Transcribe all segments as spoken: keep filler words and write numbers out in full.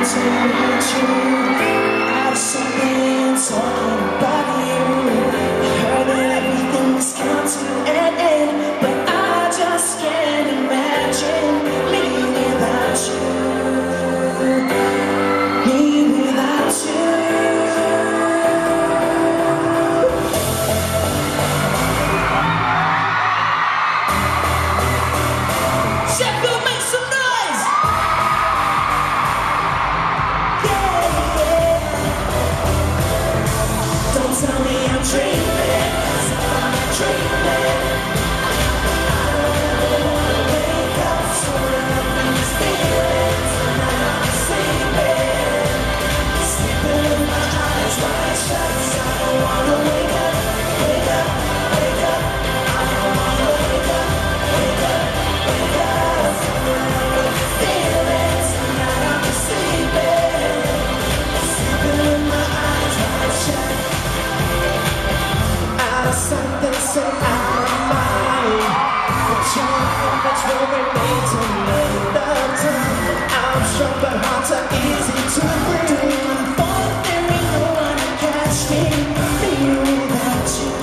Something so out of mind, but you're much more remain to another time. I'm strong but hard to easy to breathe. I'm falling, there ain't no one to catch me. Me without you,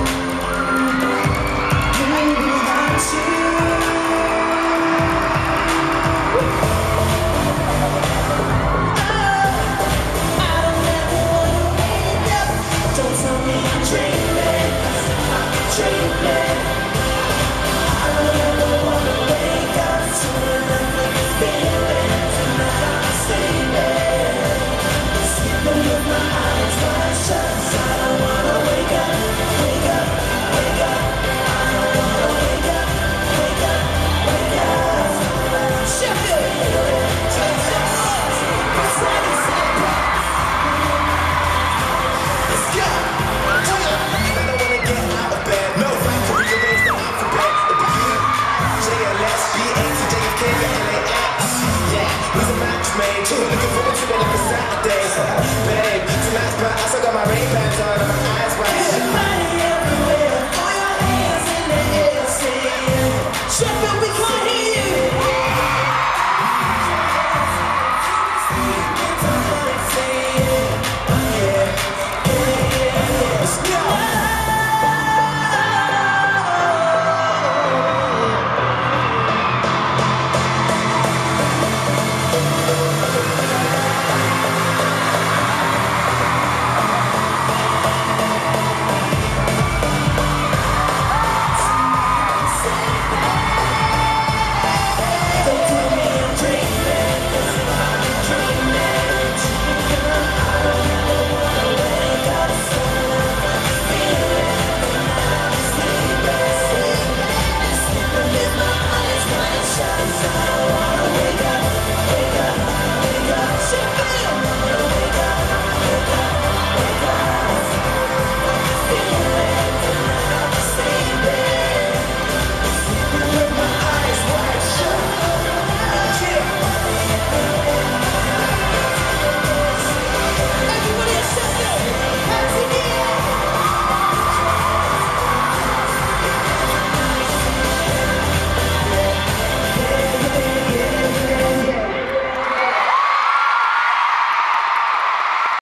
me without you. Oh, I don't ever wanna wake up. Don't tell me I'm dreaming. Dreaming. I don't ever wanna wake up to another feeling. Tonight I'm sleeping, sleeping with my eyes wide shut. I don't wanna wake up, wake up, wake up. I don't wanna wake up, wake up, wake up. Sheffield. Let's go. I don't wanna get out of bed. No, rearrange the alphabet. The B, J L S, B A to J F K to L A X. Yeah, he's a match made. Looking forward to it like a Saturday. Babe, tonight's bright. I still got my Ray-Bans on and my eyes.